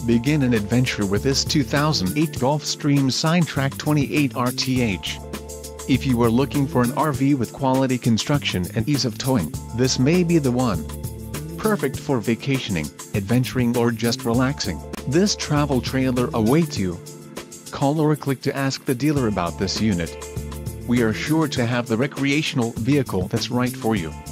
Begin an adventure with this 2008 Gulfstream Trak 28 RTH. If you are looking for an RV with quality construction and ease of towing, this may be the one. Perfect for vacationing, adventuring or just relaxing, this travel trailer awaits you. Call or click to ask the dealer about this unit. We are sure to have the recreational vehicle that's right for you.